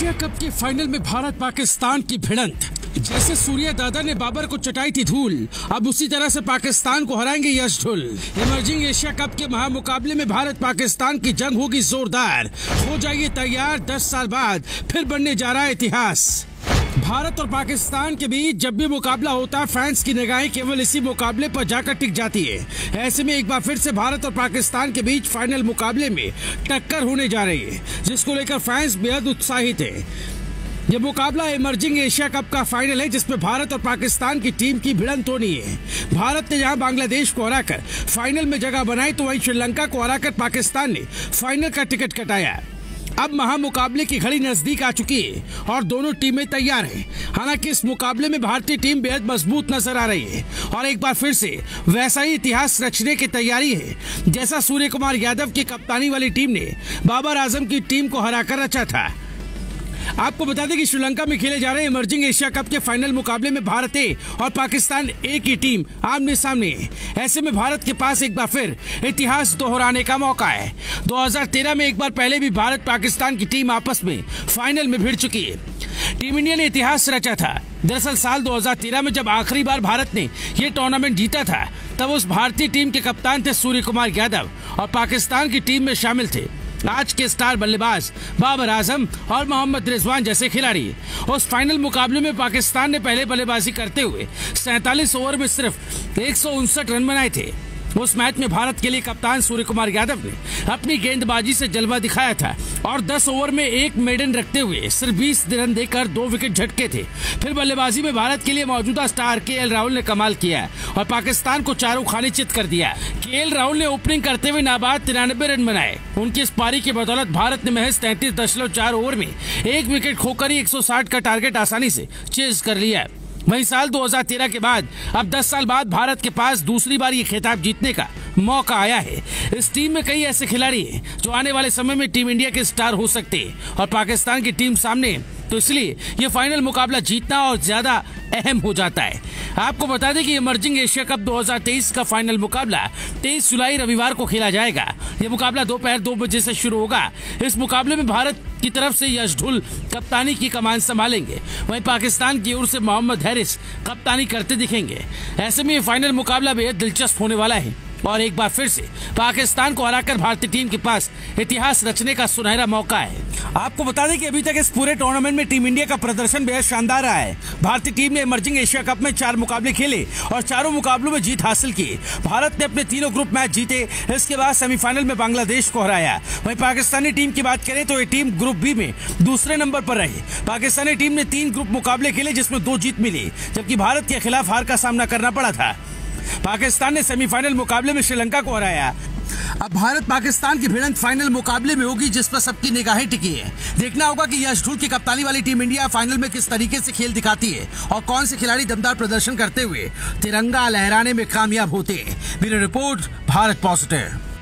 Asia cup के final में भारत पाकिस्तान की भिड़ंत। जैसे सूर्या दादा ने बाबर को चटाई थी धूल, अब उसी तरह से पाकिस्तान को हराएंगे Yash Dhull. Emerging Asia cup के महामुकाबले में भारत पाकिस्तान की जंग होगी जोरदार। हो जाइए तैयार, 10 साल बाद फिर बनने जा रहा है इतिहास। भारत और पाकिस्तान के बीच जब भी मुकाबला होता है, फैंस की निगाहें केवल इसी मुकाबले पर जाकर टिक जाती है। ऐसे में एक बार फिर से भारत और पाकिस्तान के बीच फाइनल मुकाबले में टक्कर होने जा रही है, जिसको लेकर फैंस बेहद उत्साहित है। यह मुकाबला इमर्जिंग एशिया कप का फाइनल है, जिसमें भारत और पाकिस्तान की टीम की भिड़ंत होनी है। भारत ने जहां बांग्लादेश को हराकर फाइनल में जगह बनाई, तो वहीं श्रीलंका को हराकर पाकिस्तान ने फाइनल का टिकट कटाया। अब महामुकाबले की घड़ी नजदीक आ चुकी है और दोनों टीमें तैयार हैं। हालांकि इस मुकाबले में भारतीय टीम बेहद मजबूत नजर आ रही है और एक बार फिर से वैसा ही इतिहास रचने की तैयारी है, जैसा सूर्य कुमार यादव की कप्तानी वाली टीम ने बाबर आजम की टीम को हराकर रचा था। आपको बता दें कि श्रीलंका में खेले जा रहे इमर्जिंग एशिया कप के फाइनल मुकाबले में भारत ए और पाकिस्तान ए की टीम आमने सामने है। ऐसे में भारत के पास एक बार फिर इतिहास दोहराने का मौका है। 2013 में एक बार पहले भी भारत पाकिस्तान की टीम आपस में फाइनल में भिड़ चुकी है। टीम इंडिया ने इतिहास रचा था। दरअसल साल 2013 में जब आखिरी बार भारत ने ये टूर्नामेंट जीता था, तब उस भारतीय टीम के कप्तान थे सूर्य कुमार यादव और पाकिस्तान की टीम में शामिल थे आज के स्टार बल्लेबाज बाबर आजम और मोहम्मद रिजवान जैसे खिलाड़ी। उस फाइनल मुकाबले में पाकिस्तान ने पहले बल्लेबाजी करते हुए 47 ओवर में सिर्फ 159 रन बनाए थे। उस मैच में भारत के लिए कप्तान सूर्य कुमार यादव ने अपनी गेंदबाजी से जलवा दिखाया था और 10 ओवर में एक मेडन रखते हुए सिर्फ 20 रन देकर 2 विकेट झटके थे। फिर बल्लेबाजी में भारत के लिए मौजूदा स्टार केएल राहुल ने कमाल किया और पाकिस्तान को चारों खाने चित कर दिया। केएल राहुल ने ओपनिंग करते हुए नाबाद 93 रन बनाए। उनकी इस पारी की बदौलत भारत ने महज 33.4 ओवर में एक विकेट खोकर ही 160 का टारगेट आसानी से चेज कर लिया। वहीं साल 2013 के बाद अब 10 साल बाद भारत के पास दूसरी बार ये खिताब जीतने का मौका आया है। इस टीम में कई ऐसे खिलाड़ी हैं जो आने वाले समय में टीम इंडिया के स्टार हो सकते हैं और पाकिस्तान की टीम सामने है, तो इसलिए ये फाइनल मुकाबला जीतना और ज्यादा अहम हो जाता है। आपको बता दें कि इमर्जिंग एशिया कप 2023 का फाइनल मुकाबला 23 जुलाई रविवार को खेला जाएगा। यह मुकाबला दोपहर 2 बजे से शुरू होगा। इस मुकाबले में भारत की तरफ से यश ढुल कप्तानी की कमान संभालेंगे, वहीं पाकिस्तान की ओर से मोहम्मद हैरिस कप्तानी करते दिखेंगे। ऐसे में ये फाइनल मुकाबला बेहद दिलचस्प होने वाला है और एक बार फिर से पाकिस्तान को हराकर भारतीय टीम के पास इतिहास रचने का सुनहरा मौका है। आपको बता दें कि अभी तक इस पूरे टूर्नामेंट में टीम इंडिया का प्रदर्शन बेहद शानदार रहा है। भारतीय टीम ने इमर्जिंग एशिया कप में 4 मुकाबले खेले और चारों मुकाबलों में जीत हासिल की। भारत ने अपने तीनों ग्रुप मैच जीते, इसके बाद सेमीफाइनल में बांग्लादेश को हराया। वहीं पाकिस्तानी टीम की बात करें तो ये टीम ग्रुप बी में दूसरे नंबर पर रही। पाकिस्तानी टीम ने 3 ग्रुप मुकाबले खेले, जिसमें 2 जीत मिली, जबकि भारत के खिलाफ हार का सामना करना पड़ा था। पाकिस्तान ने सेमीफाइनल मुकाबले में श्रीलंका को हराया। अब भारत पाकिस्तान की भिड़ंत फाइनल मुकाबले में होगी, जिस पर सबकी निगाहें टिकी है। देखना होगा कि यश ढुल की कप्तानी वाली टीम इंडिया फाइनल में किस तरीके से खेल दिखाती है और कौन से खिलाड़ी दमदार प्रदर्शन करते हुए तिरंगा लहराने में कामयाब होते हैं। Bureau report, Bharat positive.